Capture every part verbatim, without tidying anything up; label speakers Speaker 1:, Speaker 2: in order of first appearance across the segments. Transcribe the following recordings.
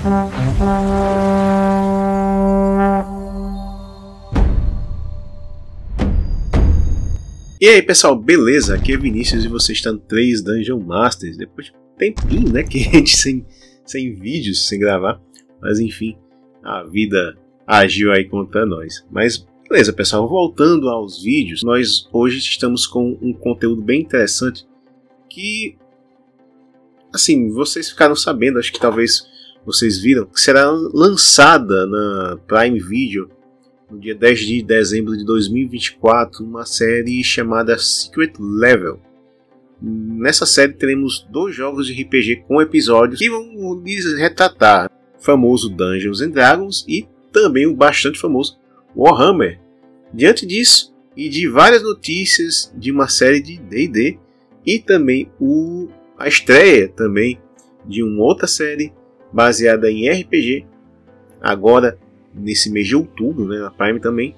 Speaker 1: E aí pessoal, beleza? Aqui é Vinícius e você está no três Dungeon Masters. Depois de um tempinho, né, que a gente sem, sem vídeos, sem gravar. Mas enfim, a vida agiu aí contra nós. Mas beleza pessoal, voltando aos vídeos, nós hoje estamos com um conteúdo bem interessante. Que, assim, vocês ficaram sabendo, acho que talvez vocês viram, que será lançada na Prime Video no dia dez de dezembro de dois mil e vinte e quatro, uma série chamada Secret Level. Nessa série teremos dois jogos de R P G com episódios que vão lhes retratar o famoso Dungeons and Dragons e também o bastante famoso Warhammer. Diante disso e de várias notícias de uma série de D e D e também o, a estreia também de uma outra série baseada em R P G, agora nesse mês de outubro, né, na Prime também,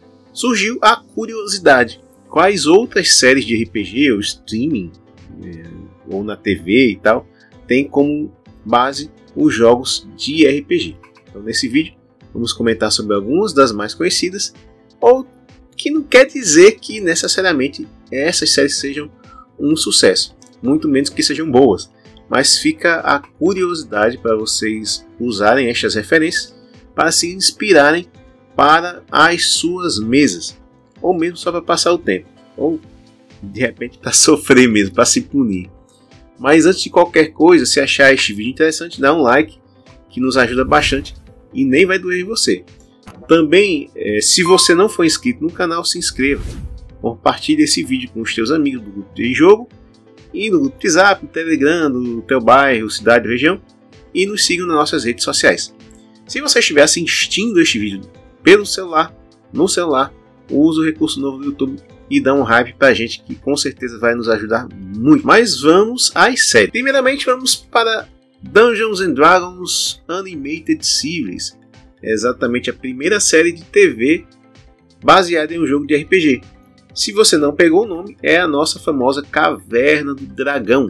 Speaker 1: surgiu a curiosidade: quais outras séries de R P G ou streaming, é, ou na T V e tal, tem como base os jogos de R P G. Então nesse vídeo vamos comentar sobre algumas das mais conhecidas, ou que não quer dizer que necessariamente essas séries sejam um sucesso, muito menos que sejam boas, mas fica a curiosidade para vocês usarem estas referências para se inspirarem para as suas mesas, ou mesmo só para passar o tempo, ou de repente para sofrer mesmo, para se punir. Mas antes de qualquer coisa, se achar este vídeo interessante, dá um like, que nos ajuda bastante e nem vai doer em você. Também, é, se você não for inscrito no canal, se inscreva, compartilhe esse vídeo com os teus amigos do grupo de jogo, e no grupo de Zap, no Telegram, no teu bairro, cidade, região, e nos sigam nas nossas redes sociais. Se você estiver assistindo este vídeo pelo celular, no celular, use o recurso novo do YouTube e dá um hype pra gente, que com certeza vai nos ajudar muito. Mas vamos às séries. Primeiramente vamos para Dungeons and Dragons Animated Series. É exatamente a primeira série de T V baseada em um jogo de R P G. Se você não pegou o nome, é a nossa famosa Caverna do Dragão.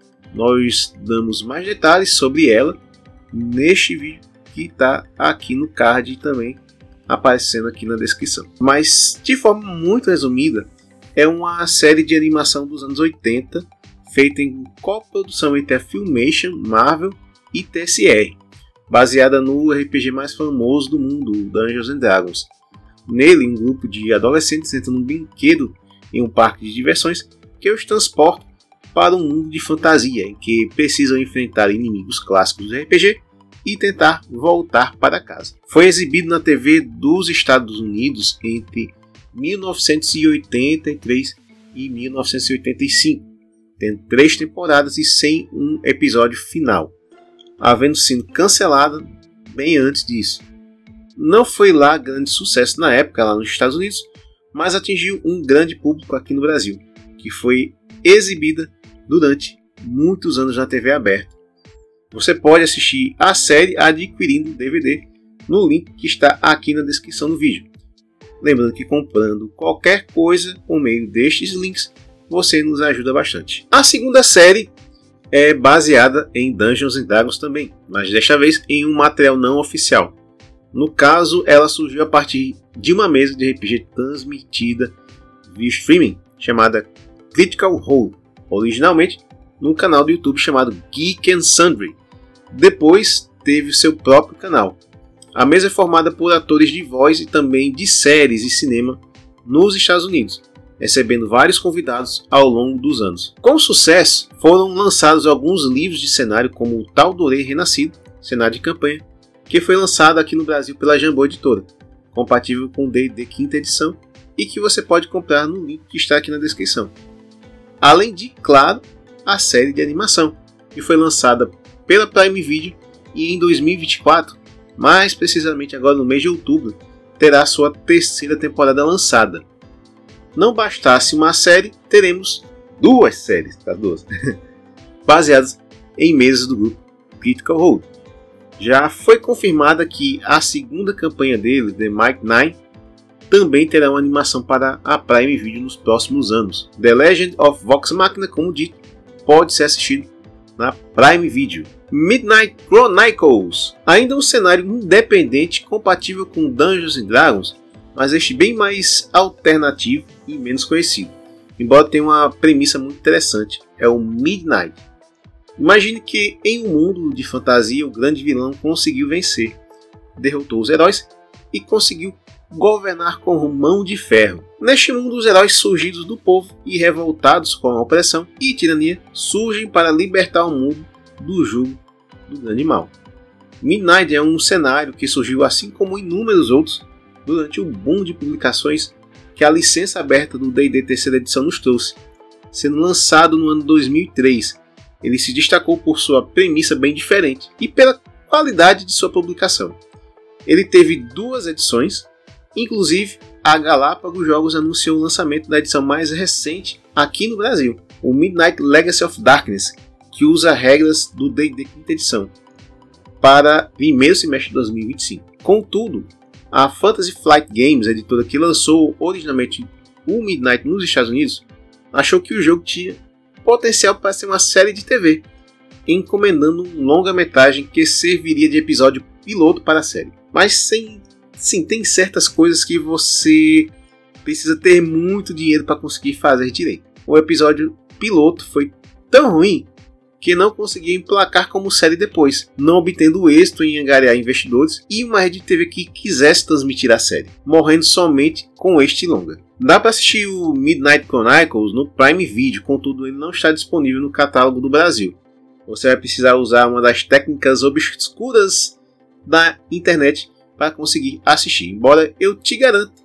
Speaker 1: Nós damos mais detalhes sobre ela neste vídeo, que está aqui no card e também aparecendo aqui na descrição. Mas de forma muito resumida, é uma série de animação dos anos oitenta, feita em coprodução entre a Filmation, Marvel e T S R, baseada no R P G mais famoso do mundo, Dungeons and Dragons. Nele, um grupo de adolescentes entra num brinquedo em um parque de diversões que os transporta para um mundo de fantasia, em que precisam enfrentar inimigos clássicos do R P G e tentar voltar para casa. Foi exibido na T V dos Estados Unidos entre mil novecentos e oitenta e três e mil novecentos e oitenta e cinco, tendo três temporadas e sem um episódio final, havendo sido cancelada bem antes disso. Não foi lá grande sucesso na época lá nos Estados Unidos, mas atingiu um grande público aqui no Brasil, que foi exibida durante muitos anos na T V aberta. Você pode assistir a série adquirindo o D V D no link que está aqui na descrição do vídeo. Lembrando que comprando qualquer coisa por meio destes links, você nos ajuda bastante. A segunda série é baseada em Dungeons and Dragons também, mas desta vez em um material não oficial. No caso, ela surgiu a partir de uma mesa de R P G transmitida via streaming, chamada Critical Role, originalmente num canal do YouTube chamado Geek and Sundry. Depois teve seu próprio canal. A mesa é formada por atores de voz e também de séries e cinema nos Estados Unidos, recebendo vários convidados ao longo dos anos. Com sucesso, foram lançados alguns livros de cenário, como o Tal'Dorei Renascido, cenário de campanha, que foi lançado aqui no Brasil pela Jambô Editora, compatível com o D e D quinta edição, e que você pode comprar no link que está aqui na descrição. Além de, claro, a série de animação, que foi lançada pela Prime Video e em dois mil e vinte e quatro, mais precisamente agora no mês de outubro, terá sua terceira temporada lançada. Não bastasse uma série, teremos duas séries, tá? duas, baseadas em mesas do grupo Critical Role. Já foi confirmada que a segunda campanha dele, The Might Nine, também terá uma animação para a Prime Video nos próximos anos. The Legend of Vox Machina, como dito, pode ser assistido na Prime Video. Midnight Chronicles, ainda um cenário independente compatível com Dungeons and Dragons, mas este bem mais alternativo e menos conhecido, embora tenha uma premissa muito interessante, é o Midnight. Imagine que em um mundo de fantasia o grande vilão conseguiu vencer, derrotou os heróis e conseguiu governar com mão de ferro. Neste mundo, os heróis surgidos do povo e revoltados com a opressão e tirania surgem para libertar o mundo do jugo do grande mal. Midnight é um cenário que surgiu, assim como inúmeros outros, durante o boom de publicações que a licença aberta do D e D terceira edição nos trouxe. Sendo lançado no ano dois mil e três, ele se destacou por sua premissa bem diferente e pela qualidade de sua publicação. Ele teve duas edições. Inclusive, a Galápagos Jogos anunciou o lançamento da edição mais recente aqui no Brasil, o Midnight Legacy of Darkness, que usa regras do D e D quinta edição, para primeiro semestre de dois mil e vinte e cinco. Contudo, a Fantasy Flight Games, editora que lançou originalmente o Midnight nos Estados Unidos, achou que o jogo tinha potencial para ser uma série de T V, encomendando um longa-metragem que serviria de episódio piloto para a série. Mas sem Sim, tem certas coisas que você precisa ter muito dinheiro para conseguir fazer direito. O episódio piloto foi tão ruim que não conseguiu emplacar como série depois, não obtendo êxito em angariar investidores e uma rede de T V que quisesse transmitir a série, morrendo somente com este longa. Dá para assistir o Midnight Chronicles no Prime Video, contudo ele não está disponível no catálogo do Brasil. Você vai precisar usar uma das técnicas obscuras da internet para conseguir assistir, embora eu te garanto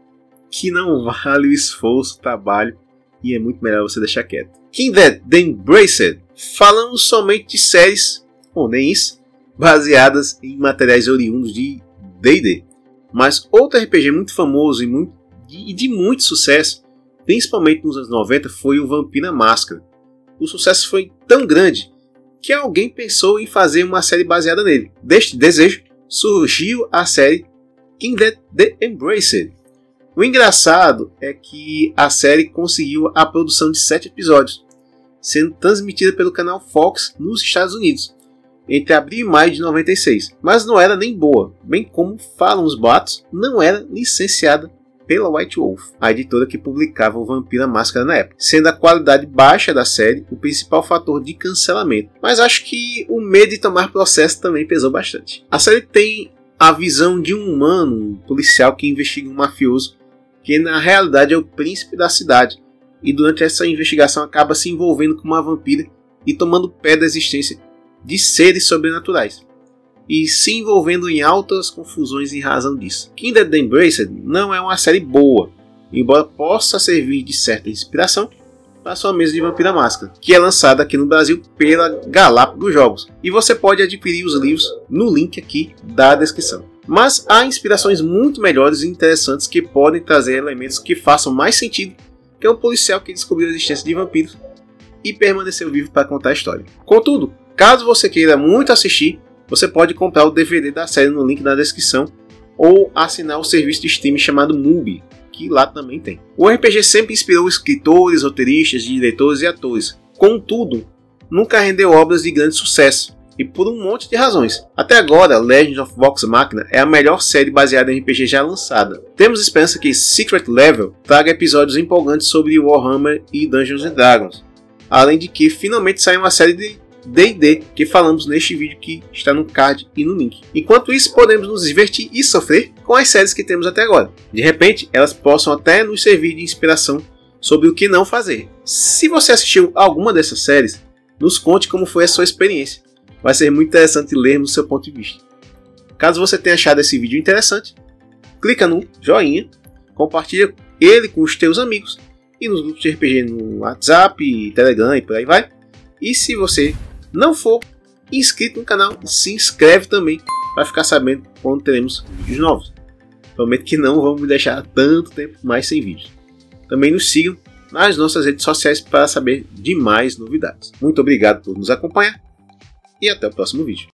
Speaker 1: que não vale o esforço, o trabalho e é muito melhor você deixar quieto. Kindred The Embraced, falamos somente de séries, ou nem isso, baseadas em materiais oriundos de D e D, mas outro R P G muito famoso e, muito, e de muito sucesso, principalmente nos anos noventa, foi o Vampira Máscara. O sucesso foi tão grande que alguém pensou em fazer uma série baseada nele. Deste desejo surgiu a série Kindred The Embraced. O engraçado é que a série conseguiu a produção de sete episódios, sendo transmitida pelo canal Fox nos Estados Unidos, entre abril e maio de noventa e seis. Mas não era nem boa, bem como falam os boatos, não era licenciada pela White Wolf, a editora que publicava o Vampira Máscara na época, sendo a qualidade baixa da série o principal fator de cancelamento. Mas acho que o medo de tomar processo também pesou bastante. A série tem a visão de um humano, um policial que investiga um mafioso, que na realidade é o príncipe da cidade, e durante essa investigação acaba se envolvendo com uma vampira e tomando pé da existência de seres sobrenaturais, e se envolvendo em altas confusões em razão disso. Kindred The Embraced não é uma série boa, embora possa servir de certa inspiração para sua mesa de Vampira Máscara, que é lançada aqui no Brasil pela Galápagos Jogos, e você pode adquirir os livros no link aqui da descrição. Mas há inspirações muito melhores e interessantes que podem trazer elementos que façam mais sentido que um policial que descobriu a existência de vampiros e permaneceu vivo para contar a história. Contudo, caso você queira muito assistir, você pode comprar o D V D da série no link na descrição ou assinar o serviço de streaming chamado Mubi, que lá também tem. O R P G sempre inspirou escritores, roteiristas, diretores e atores. Contudo, nunca rendeu obras de grande sucesso, e por um monte de razões. Até agora, Legend of Vox Machina é a melhor série baseada em R P G já lançada. Temos esperança que Secret Level traga episódios empolgantes sobre Warhammer e Dungeons and Dragons, além de que finalmente saia uma série de D e D que falamos neste vídeo que está no card e no link. Enquanto isso, podemos nos divertir e sofrer com as séries que temos até agora. De repente, elas possam até nos servir de inspiração sobre o que não fazer. Se você assistiu alguma dessas séries, nos conte como foi a sua experiência. Vai ser muito interessante lermos o seu ponto de vista. Caso você tenha achado esse vídeo interessante, clica no joinha, compartilha ele com os teus amigos e nos grupos de R P G no WhatsApp, Telegram e por aí vai. E se você não for inscrito no canal, se inscreve também para ficar sabendo quando teremos vídeos novos. Prometo que não vamos deixar tanto tempo mais sem vídeos. Também nos sigam nas nossas redes sociais para saber de mais novidades. Muito obrigado por nos acompanhar e até o próximo vídeo.